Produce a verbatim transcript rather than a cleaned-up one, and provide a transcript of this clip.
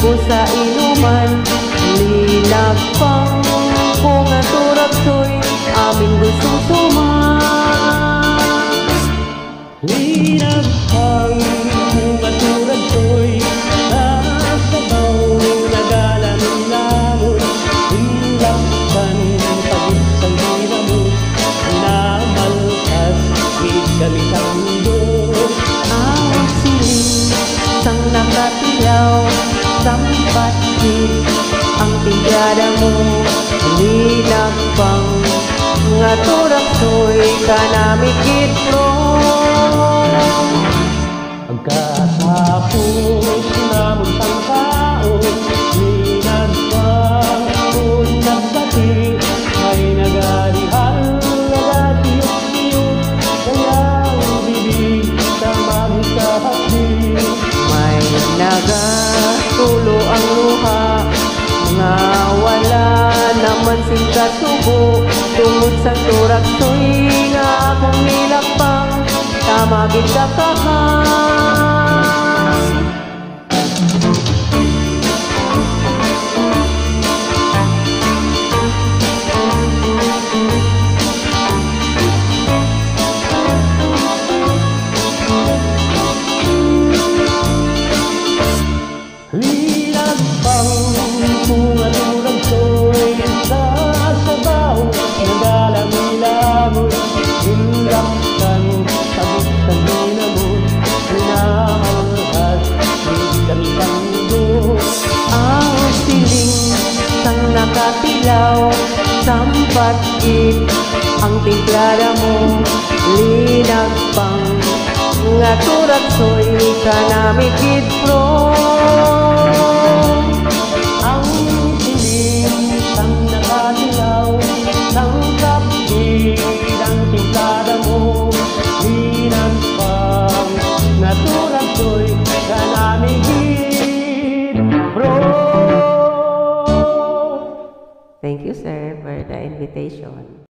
sa inuman, linag pang kung aturap-toy aming gusto suman. Linag pang kung aturap-toy nasabaw nagalamon-lamon, inlakpan pag-isang dinamon, namalkas kami ang mundo. Ang siling sang nakatilaw, sampati ang tigada mo, linag pang nga turak-toy kanamit itlog. Pagkatapos namon pang tao, linag pang unang bati, ay nagarihal nagatiyot-tiyot, kayang bibig tamang sa hapdi. May nagatulo ang luha, nga wala naman sing katubo, tungod sa turak-toy nga akong nilakpang, tamagin ka kahang. Linag pang kung aturap-toy sasabaw nagalamon-lamon, inlakpan pag-isang dinamon, namalkas kami ang mundo. Ang siling sang nakatilaw, sampati ang tiglara mo, linag pang nga turak-toy kanamit itlog. Ang siling sang nakatilaw, sang kapit ang timplada mo, linag pang nga turak-toy kanamit bro. Thank you, sir, for the invitation.